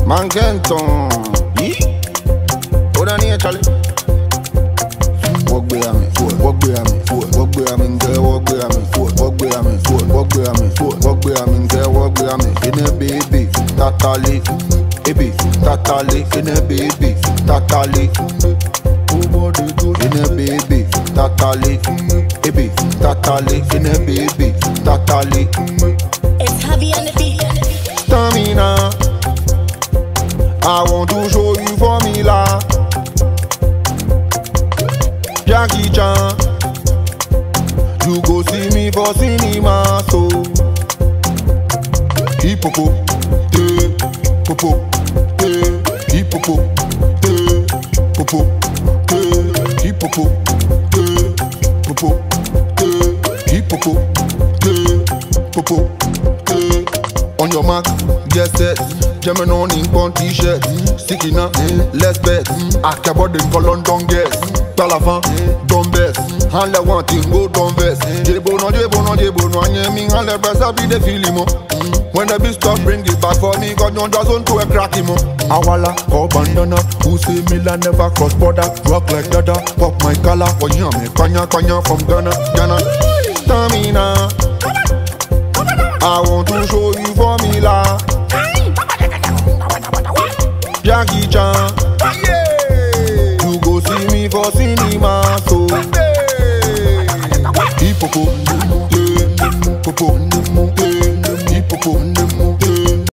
Man Kenton. Hold on here, Charlie. Walk behind me, walk behind me, walk behind me, girl, walk behind me, walk behind me, walk behind me, walk behind me, girl, walk behind me. In a baby, tatali, baby, tatali, in a baby, tatali. In a baby, tatali, baby, tatali, in a baby, tatali. It's heavy on the beat. Stamina, I want to show you formula. Jackie Chan, you go see me for cinema, so Hippo Dance, Hippo Dance, Hippo Dance. On your mark, get set. German on in pon t-shirt. Sticking up, let's bet. Akabodin for London guest. Palafan, don't best. And le one thing go don't vest. Jebo no, anye me and le best I be the feeling mo. When the beat stop, bring it back for me. God don't just want to a cracky mo. Awala, or bandana. Who say Milan never cross border. Rock like dada, pop my color. Oh yeah, me kanya from Ghana. Stamina, I want to show you formula. Jackie Chan, you go see me for cinema, so Hippo Dance,